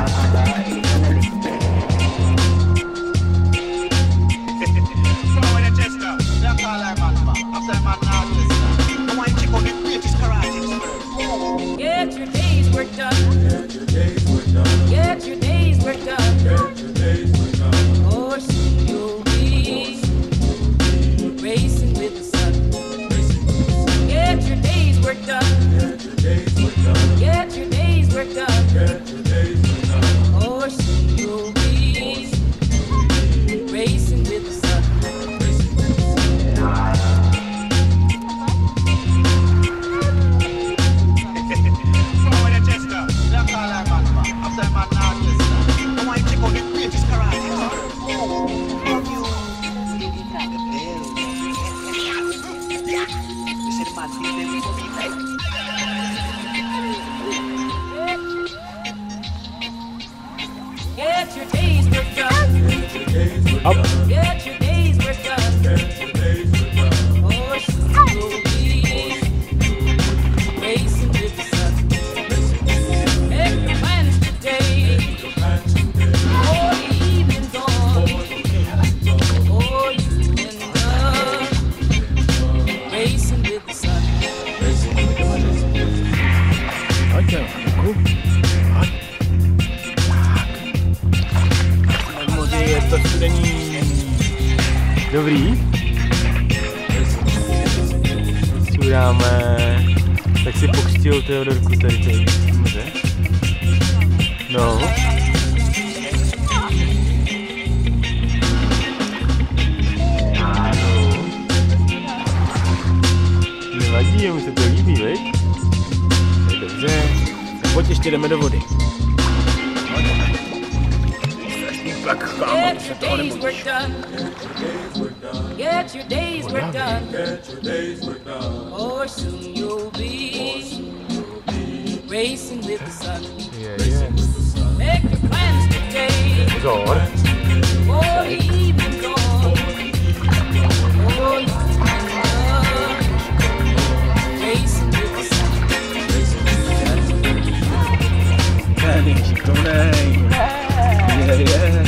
Get your day's work done. Get your day's work done. Get your day's work done. Get your day's work done. Or soon you'll be racing with the sun. Get your day's work done. Get your day's work done. Get your day's work done. Get your day's work done. Or soon you'll be racing with the sun. Get your day's work done. Get your day's work done. Or soon you'll be racing with the sun. Make your plans today. Before the evening's on. Or you end up racing with the sun. Okay, cool. To není dobrý. Curáme. Tak si pokřtil Teodorku tady může. No. Nevadí, jemu se to líbí, veď? Dobře. Pojď ještě jdeme do vody. Get your day's work done. Get your day's work done. Or soon you'll be racing with the sun. Make your plans today. Before the evening's on. Or you end up racing with the sun. Ten je šikovnej. Yeah.